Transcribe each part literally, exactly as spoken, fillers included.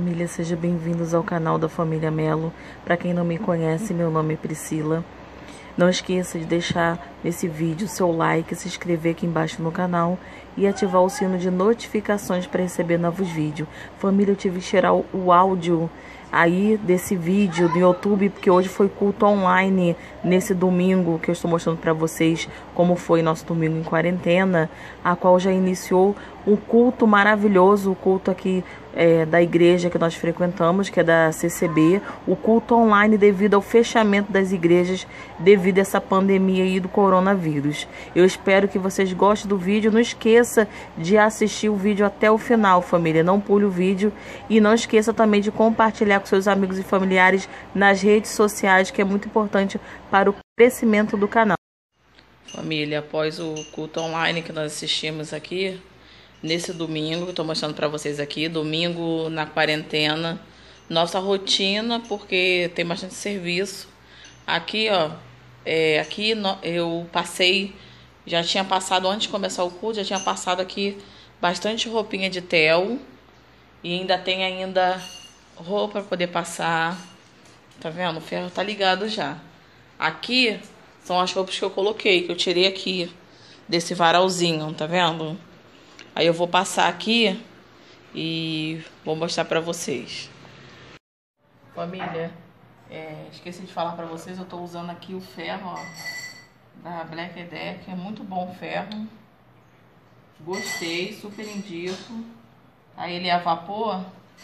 família, sejam bem-vindos ao canal da família Melo. Para quem não me conhece, meu nome é Priscila. Não esqueça de deixar nesse vídeo seu like, se inscrever aqui embaixo no canal e ativar o sino de notificações para receber novos vídeos. Família, eu tive que tirar o, o áudio aí desse vídeo do YouTube, porque hoje foi culto online, nesse domingo que eu estou mostrando para vocês como foi nosso domingo em quarentena, a qual já iniciou um culto maravilhoso, o culto aqui é, da igreja que nós frequentamos, que é da C C B, o culto online devido ao fechamento das igrejas devido a essa pandemia aí do coronavírus. Eu espero que vocês gostem do vídeo, não esqueça de assistir o vídeo até o final, família, não pule o vídeo e não esqueça também de compartilhar com seus amigos e familiares nas redes sociais, que é muito importante para o crescimento do canal. Família, após o culto online que nós assistimos aqui, nesse domingo, que eu tô mostrando para vocês aqui, domingo na quarentena, nossa rotina, porque tem bastante serviço. Aqui, ó, é, aqui no, eu passei, já tinha passado, antes de começar o culto, já tinha passado aqui bastante roupinha de tel, e ainda tem ainda roupa para poder passar, tá vendo? O ferro tá ligado já. Aqui são as roupas que eu coloquei, que eu tirei aqui desse varalzinho, tá vendo? Aí eu vou passar aqui e vou mostrar pra vocês. Família, é, esqueci de falar pra vocês, eu tô usando aqui o ferro, ó, da Black Decker, é muito bom o ferro. Gostei, super indico. Aí ele é a vapor.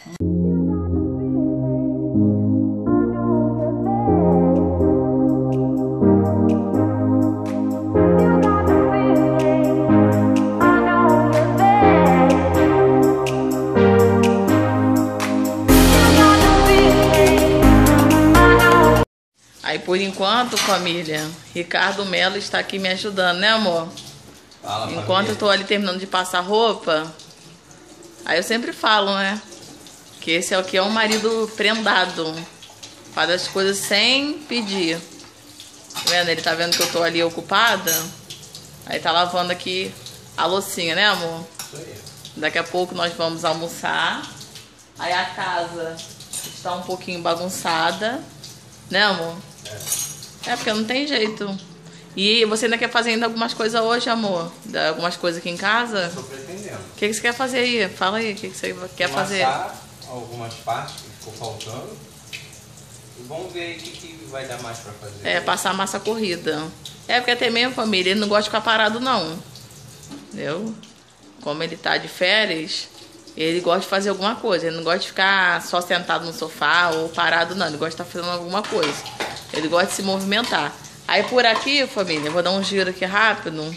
Aí por enquanto, família, Ricardo Melo está aqui me ajudando, né, amor? Fala, enquanto família. Eu tô ali terminando de passar roupa, aí eu sempre falo, né, que esse é o que é um marido prendado, faz as coisas sem pedir. Tá vendo? Ele tá vendo que eu tô ali ocupada, aí tá lavando aqui a loucinha, né, amor? Isso aí. Daqui a pouco nós vamos almoçar, aí a casa está um pouquinho bagunçada, né, amor? É. É, porque não tem jeito. E você ainda quer fazer ainda algumas coisas hoje, amor? Algumas coisas aqui em casa? Estou pretendendo. O que, que você quer fazer aí? Fala aí, o que, que você quer fazer? Amassar algumas partes que ficou faltando. E vamos ver aí o que, que vai dar mais pra fazer. É, passar massa corrida. É, porque até mesmo, família, ele não gosta de ficar parado, não. Entendeu? Como ele tá de férias, ele gosta de fazer alguma coisa. Ele não gosta de ficar só sentado no sofá ou parado, não. Ele gosta de estar fazendo alguma coisa. Ele gosta de se movimentar. Aí por aqui, família, eu vou dar um giro aqui rápido.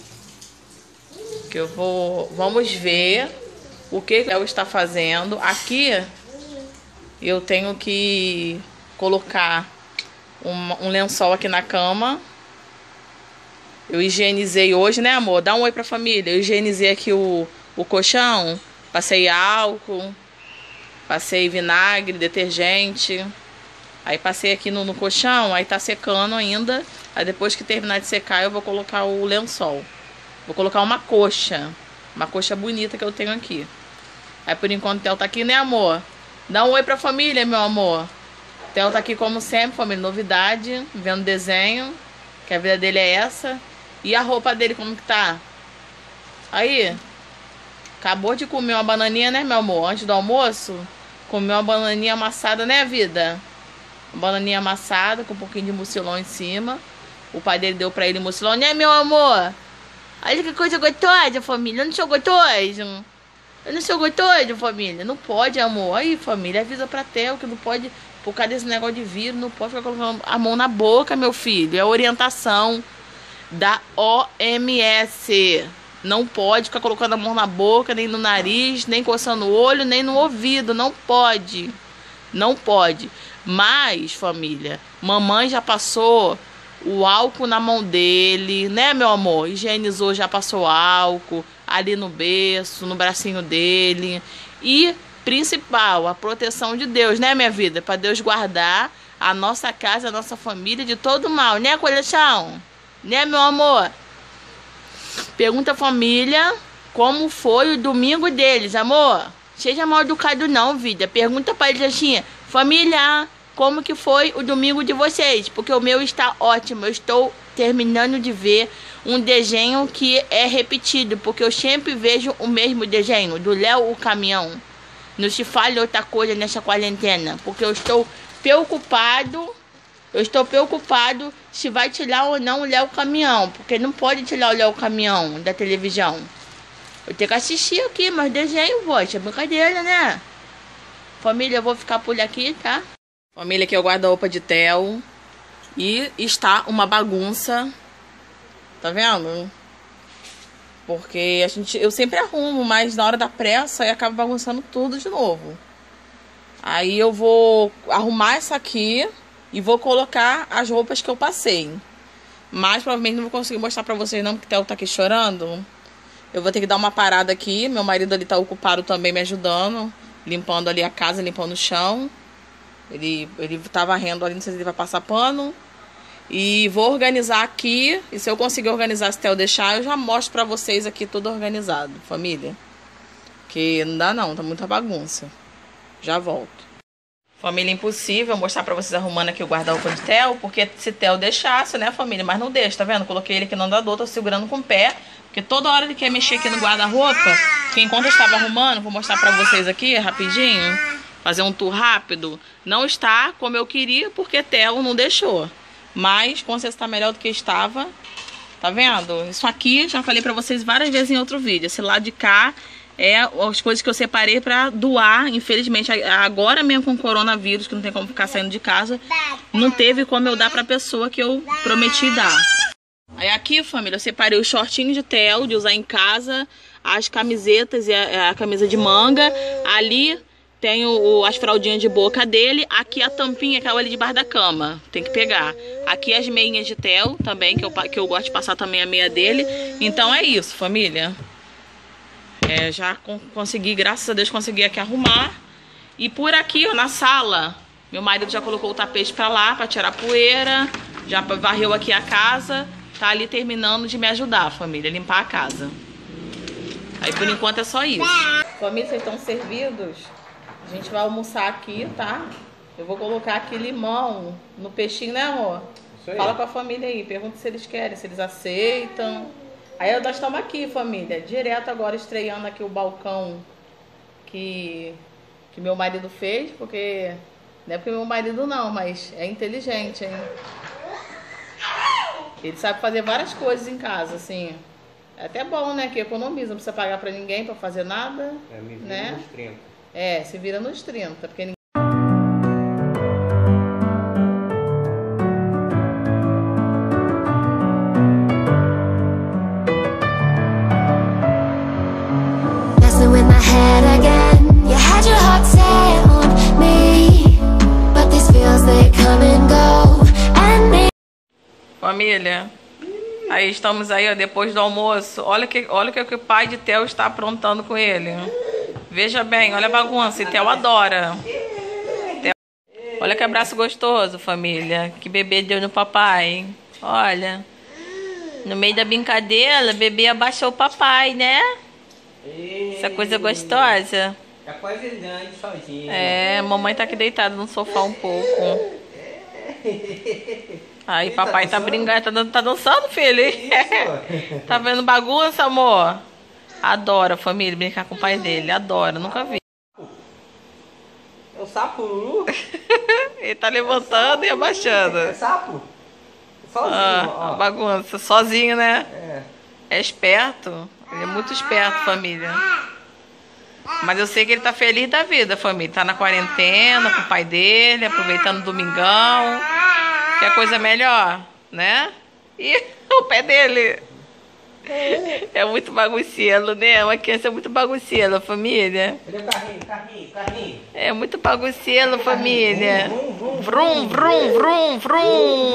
Que eu vou... Vamos ver o que ele está fazendo. Aqui eu tenho que colocar um, um lençol aqui na cama. Eu higienizei hoje, né, amor? Dá um oi pra família. Eu higienizei aqui o, o colchão. Passei álcool. Passei vinagre, detergente. Aí passei aqui no, no colchão, aí tá secando ainda. Aí depois que terminar de secar, eu vou colocar o lençol. Vou colocar uma coxa. Uma coxa bonita que eu tenho aqui. Aí por enquanto o Theo tá aqui, né, amor? Dá um oi pra família, meu amor. O Theo tá aqui como sempre, família, novidade. Vendo desenho. Que a vida dele é essa. E a roupa dele como que tá? Aí. Acabou de comer uma bananinha, né, meu amor? Antes do almoço. Comeu uma bananinha amassada, né, vida? Uma bananinha amassada com um pouquinho de mucilão em cima. O pai dele deu pra ele mucilão, né, meu amor? Olha que coisa gostosa, família. Eu não sou gostoso. Eu não sou gostoso, família. Não pode, amor. Aí, família, avisa pra Theo que não pode, por causa desse negócio de vírus, não pode ficar colocando a mão na boca, meu filho. É orientação da O M S. Não pode ficar colocando a mão na boca, nem no nariz, nem coçando o olho, nem no ouvido. Não pode. Não pode. Mas, família, mamãe já passou o álcool na mão dele, né, meu amor? Higienizou, já passou álcool ali no berço, no bracinho dele. E, principal, a proteção de Deus, né, minha vida? Para Deus guardar a nossa casa, a nossa família de todo mal, né, coleção? Né, meu amor? Pergunta a família como foi o domingo deles, amor. Seja mal educado não, vida. Pergunta pra eles assim, família, como que foi o domingo de vocês? Porque o meu está ótimo. Eu estou terminando de ver um desenho que é repetido, porque eu sempre vejo o mesmo desenho, do Léo o Caminhão. Não se fale outra coisa nessa quarentena, porque eu estou preocupado, eu estou preocupado se vai tirar ou não o Léo Caminhão, porque não pode tirar o Léo Caminhão da televisão. Eu tenho que assistir aqui, mas desenho, poxa, é brincadeira, né? Família, eu vou ficar por aqui, tá? Família, aqui é o guarda-roupa de Theo. E está uma bagunça. Tá vendo? Porque a gente, eu sempre arrumo, mas na hora da pressa eu acabo bagunçando tudo de novo. Aí eu vou arrumar essa aqui e vou colocar as roupas que eu passei. Mas provavelmente não vou conseguir mostrar pra vocês não, porque o Theo tá aqui chorando. Eu vou ter que dar uma parada aqui. Meu marido ali tá ocupado também me ajudando. Limpando ali a casa, limpando o chão. Ele, ele tá varrendo ali, não sei se ele vai passar pano. E vou organizar aqui. E se eu conseguir organizar, se o Theo deixar, eu já mostro pra vocês aqui tudo organizado, família. Porque não dá não, tá muita bagunça. Já volto. Família, impossível mostrar pra vocês arrumando aqui o guarda-roupa de Theo. Porque se Theo deixasse, né, família? Mas não deixa, tá vendo? Coloquei ele aqui no andador, tô segurando com o pé. Porque toda hora ele quer mexer aqui no guarda-roupa. Que enquanto eu estava arrumando, vou mostrar pra vocês aqui, rapidinho. Fazer um tour rápido. Não está como eu queria, porque Theo não deixou. Mas, com certeza está melhor do que estava. Tá vendo? Isso aqui, já falei pra vocês várias vezes em outro vídeo. Esse lado de cá é as coisas que eu separei pra doar. Infelizmente, agora mesmo com o coronavírus, que não tem como ficar saindo de casa, não teve como eu dar pra pessoa que eu prometi dar. Aí aqui, família, eu separei os shortinhos de Theo, de usar em casa, as camisetas e a, a camisa de manga. Ali tem o, as fraldinhas de boca dele. Aqui a tampinha que é ali debaixo da cama. Tem que pegar. Aqui as meinhas de Theo também, que eu, que eu gosto de passar também a meia dele. Então é isso, família. É, já consegui, graças a Deus, consegui aqui arrumar. E por aqui, ó, na sala, meu marido já colocou o tapete pra lá, pra tirar poeira. Já varreu aqui a casa. Tá ali terminando de me ajudar, família, limpar a casa. Aí por enquanto é só isso. Família, vocês estão servidos? A gente vai almoçar aqui, tá? Eu vou colocar aqui limão no peixinho, né, amor? Isso aí. Fala com a família aí, pergunta se eles querem, se eles aceitam. Aí nós estamos aqui, família, direto agora estreando aqui o balcão que, que meu marido fez, porque não é porque meu marido não, mas é inteligente, hein? Ele sabe fazer várias coisas em casa, assim. É até bom, né? Que economiza, não precisa pagar pra ninguém pra fazer nada. É, me vira né? nos trinta. É, se vira nos trinta, porque ninguém... Família, aí estamos aí, ó, depois do almoço. Olha que, olha que, que o pai de Theo está aprontando com ele. Veja bem, olha a bagunça. E Theo adora. Theo... Olha que abraço gostoso, família. Que bebê deu no papai. Olha. No meio da brincadeira, o bebê abaixou o papai, né? Essa coisa gostosa. Tá quase andando sozinha. É, a mamãe tá aqui deitada no sofá um pouco. Aí papai tá brincando, tá, dan tá dançando, filho. Tá vendo bagunça, amor? Adora, família, brincar com o pai dele. Adora, nunca vi. É o sapo, Lulu? Ele tá levantando e abaixando. É sapo? Sozinho, ah, ó. Bagunça, sozinho, né? É. É esperto. Ele é muito esperto, família. Mas eu sei que ele tá feliz da vida, família. Tá na quarentena com o pai dele, aproveitando o domingão. Quer coisa melhor, né? E o pé dele é muito bagunceiro, né? Uma criança é muito bagunceira, família. Cadê o carrinho, carrinho, carrinho? É muito bagunceiro, família. Vrum, vrum, vrum, vrum.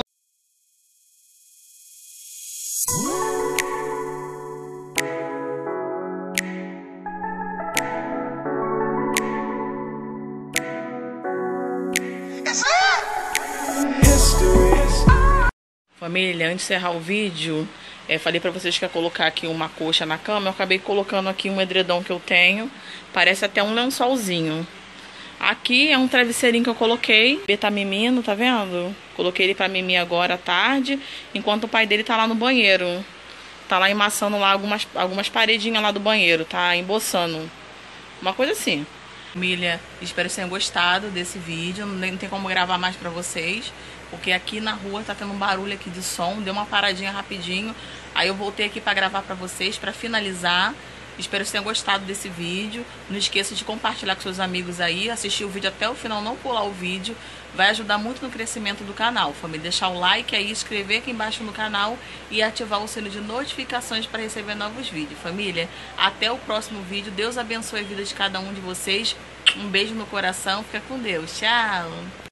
Família, antes de encerrar o vídeo, É, falei pra vocês que ia colocar aqui uma coxa na cama. Eu acabei colocando aqui um edredom que eu tenho. Parece até um lençolzinho. Aqui é um travesseirinho que eu coloquei. Ele tá mimindo, tá vendo? Coloquei ele pra mimir agora à tarde, enquanto o pai dele tá lá no banheiro. Tá lá embaçando lá algumas, algumas paredinhas lá do banheiro. Tá emboçando. Uma coisa assim. Família, espero que tenham gostado desse vídeo. Não tem como gravar mais pra vocês, porque aqui na rua tá tendo um barulho aqui de som. Deu uma paradinha rapidinho. Aí eu voltei aqui pra gravar pra vocês, pra finalizar. Espero que tenham gostado desse vídeo. Não esqueça de compartilhar com seus amigos aí. Assistir o vídeo até o final, não pular o vídeo. Vai ajudar muito no crescimento do canal, família. Deixar o like aí, inscrever aqui embaixo no canal e ativar o sino de notificações para receber novos vídeos. Família, até o próximo vídeo. Deus abençoe a vida de cada um de vocês. Um beijo no coração. Fica com Deus. Tchau!